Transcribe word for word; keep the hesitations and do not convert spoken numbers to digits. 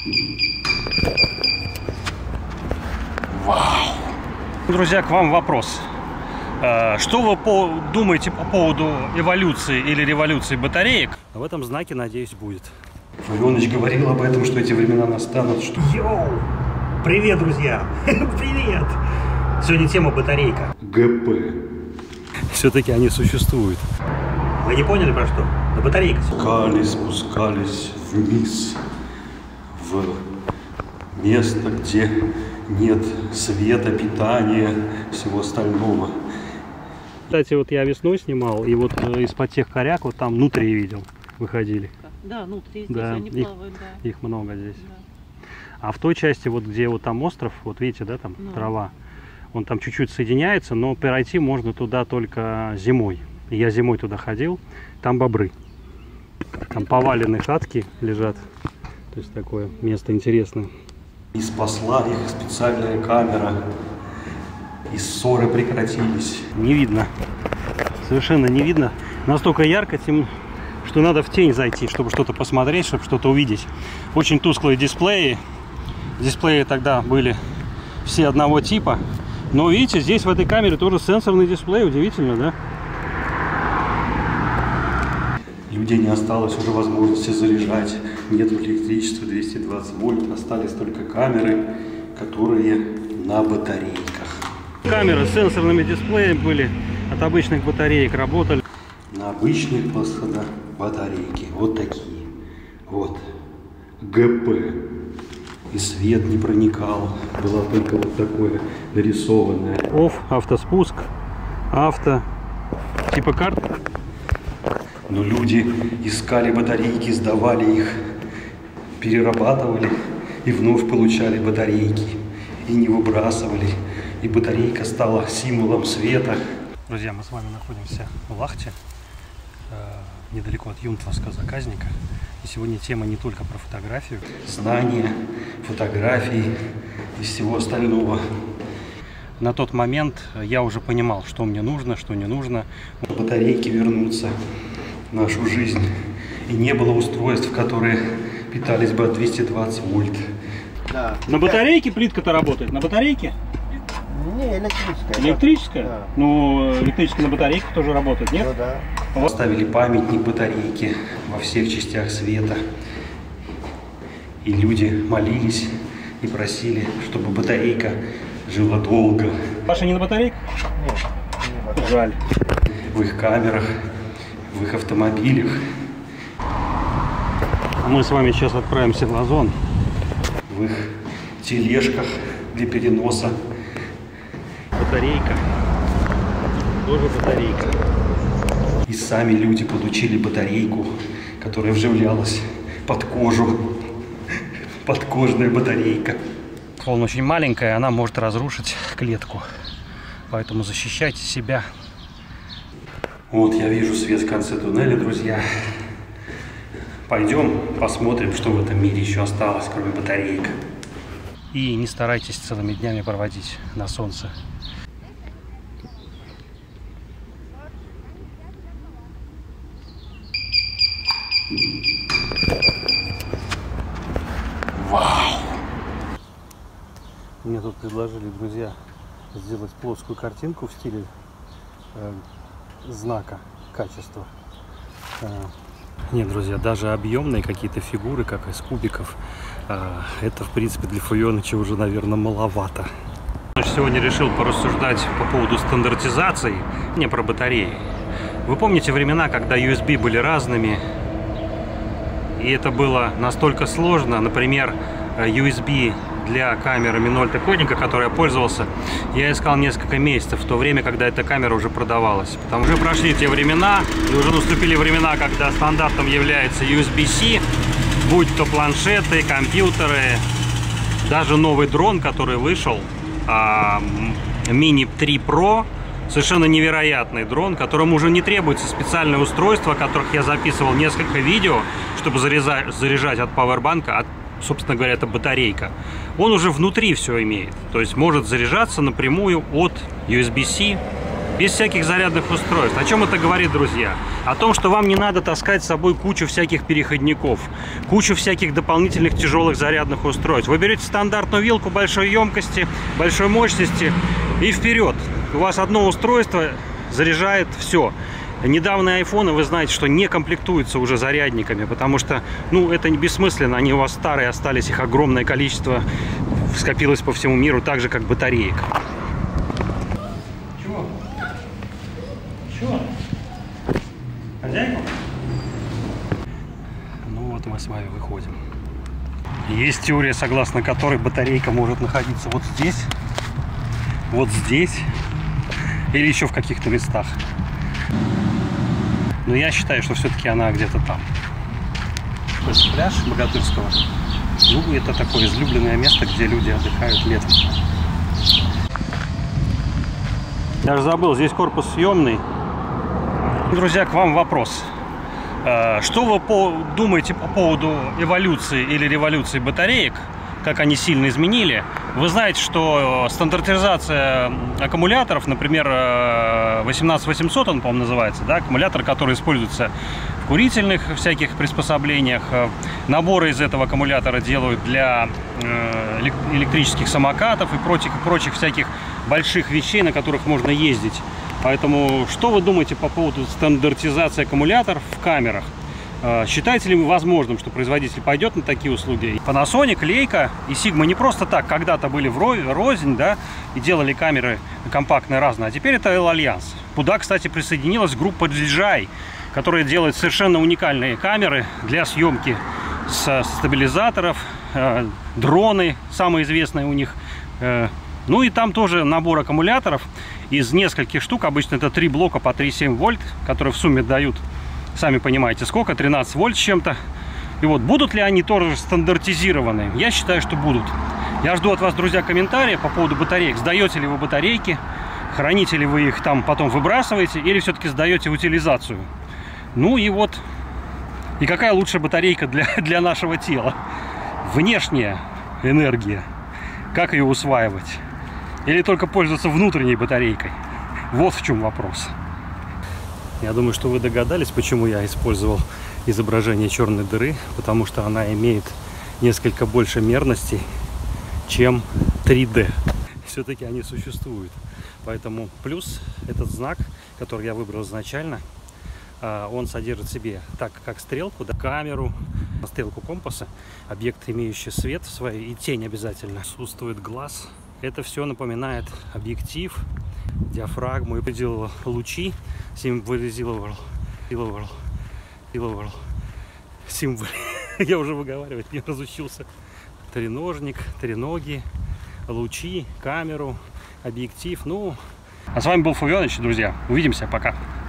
Вау! Друзья, к вам вопрос. Что вы по думаете по поводу эволюции или революции батареек? В этом знаке, надеюсь, будет. Фуёныч говорил об этом, что эти времена настанут. Что... Йоу! Привет, друзья! Привет! Сегодня тема батарейка. ГП. Все-таки они существуют. Вы не поняли про что? Да батарейка. Спускались, спускались вниз в место, где нет света, питания, всего остального. Кстати, вот я весной снимал, и вот из-под тех коряк вот там внутри видел, выходили. Да, внутри здесь да, они их, плавают, да. Их много здесь. Да. А в той части, вот где вот там остров, вот видите, да, там ну. трава, он там чуть-чуть соединяется, но пройти можно туда только зимой. И я зимой туда ходил, там бобры. Там поваленные хатки лежат. То есть такое место интересное. И спасла их специальная камера. И ссоры прекратились. Не видно. Совершенно не видно. Настолько ярко, тем, что надо в тень зайти, чтобы что-то посмотреть, чтобы что-то увидеть. Очень тусклые дисплеи. Дисплеи тогда были все одного типа. Но видите, здесь в этой камере тоже сенсорный дисплей. Удивительно, да? Людей не осталось уже возможности заряжать. Нет электричества двести двадцать вольт. Остались только камеры, которые на батарейках. Камеры с сенсорными дисплеями были, от обычных батареек работали. На обычных просто батарейки. Вот такие. Вот. ГП. И свет не проникал. Было только вот такое нарисованное. Офф, автоспуск, авто. Типа карт. Но люди искали батарейки, сдавали их, перерабатывали и вновь получали батарейки. И не выбрасывали. И батарейка стала символом света. Друзья, мы с вами находимся в Лахте, э, недалеко от Юнтовска-Заказника. И сегодня тема не только про фотографию. Знания, фотографии и всего остального. На тот момент я уже понимал, что мне нужно, что не нужно. Батарейки вернутся в нашу жизнь. И не было устройств, которые питались бы от двухсот двадцати вольт. Да. На батарейке плитка-то работает? На батарейке? Не, электрическая. Электрическая? Да. Ну, электрическая на батарейках тоже работает, нет? Ну, да. Поставили памятник батарейки во всех частях света. И люди молились и просили, чтобы батарейка жила долго. Ваша не на батарейках? Нет, не на батарейках. Жаль. В их камерах, в их автомобилях. Мы с вами сейчас отправимся в Озон. В их тележках для переноса. Батарейка. Тоже батарейка. И сами люди получили батарейку, которая вживлялась под кожу. Подкожная батарейка. Волна очень маленькая, она может разрушить клетку. Поэтому защищайте себя. Вот я вижу свет в конце туннеля, друзья. Пойдем посмотрим, что в этом мире еще осталось, кроме батареек. И не старайтесь целыми днями проводить на солнце. Вау! Мне тут предложили, друзья, сделать плоскую картинку в стиле э, знака качества. Э, нет, друзья, даже объемные какие-то фигуры, как из кубиков, э, это, в принципе, для Фуёныча уже, наверное, маловато. Сегодня решил порассуждать по поводу стандартизации, не про батареи. Вы помните времена, когда ю эс би были разными, и это было настолько сложно, например, ю эс би для камеры Minolta Konica, которой я пользовался, я искал несколько месяцев, в то время, когда эта камера уже продавалась. Потому что уже прошли те времена, и уже наступили времена, когда стандартом является ю эс би-C, будь то планшеты, компьютеры, даже новый дрон, который вышел, Mini три Pro, совершенно невероятный дрон, которому уже не требуется специальное устройство, о которых я записывал несколько видео, чтобы заряжать, заряжать от пауэрбанка, от, собственно говоря, это батарейка. Он уже внутри все имеет, то есть может заряжаться напрямую от ю эс би-C без всяких зарядных устройств. О чем это говорит, друзья? О том, что вам не надо таскать с собой кучу всяких переходников, кучу всяких дополнительных тяжелых зарядных устройств. Вы берете стандартную вилку большой емкости, большой мощности и вперед. У вас одно устройство заряжает все. Недавние айфоны, вы знаете, что не комплектуются уже зарядниками, потому что, ну, это не бессмысленно, они у вас старые остались, их огромное количество скопилось по всему миру, так же, как батареек. Чего? Чего? Хозяйку? Ну вот мы с вами выходим. Есть теория, согласно которой батарейка может находиться вот здесь, вот здесь или еще в каких-то местах. Но я считаю, что все-таки она где-то там. То есть пляж Богатырского. Ну, это такое излюбленное место, где люди отдыхают летом. Я же забыл, здесь корпус съемный. Друзья, к вам вопрос. Что вы по думаете по поводу эволюции или революции батареек? Как они сильно изменили? Вы знаете, что стандартизация аккумуляторов, например, восемнадцать восемьсот, он, по-моему, называется, да, аккумулятор, который используется в курительных всяких приспособлениях. Наборы из этого аккумулятора делают для электрических самокатов и прочих, прочих всяких больших вещей, на которых можно ездить. Поэтому, что вы думаете по поводу стандартизации аккумуляторов в камерах? Считаете ли вы возможным, что производитель пойдет на такие услуги? Panasonic, Leica и Sigma не просто так когда-то были в рознь, да, и делали камеры компактные разные, а теперь это L-Alliance. Куда, кстати, присоединилась группа джи джи ай, которая делает совершенно уникальные камеры для съемки с стабилизаторов, э, дроны, самые известные у них. Э, ну и там тоже набор аккумуляторов из нескольких штук, обычно это три блока по три и семь вольт, которые в сумме дают, сами понимаете, сколько, тринадцать вольт с чем-то. И вот, будут ли они тоже стандартизированы? Я считаю, что будут. Я жду от вас, друзья, комментарии по поводу батареек. Сдаете ли вы батарейки? Храните ли вы их там, потом выбрасываете? Или все-таки сдаете в утилизацию? Ну и вот. И какая лучшая батарейка для, для нашего тела? Внешняя энергия. Как ее усваивать? Или только пользоваться внутренней батарейкой? Вот в чем вопрос. Я думаю, что вы догадались, почему я использовал изображение черной дыры, потому что она имеет несколько больше мерностей, чем три дэ. Все-таки они существуют. Поэтому плюс этот знак, который я выбрал изначально, он содержит в себе, так как стрелку, да, камеру, стрелку компаса, объект, имеющий свет в своей, и тень обязательно. Отсутствует глаз. Это все напоминает объектив, диафрагму, и определил лучи, символизировал, символизировал, символизировал, символ. Я уже выговаривать не разучился. Треножник, треноги, лучи, камеру, объектив. Ну, а с вами был Фувёныч, друзья. Увидимся, пока.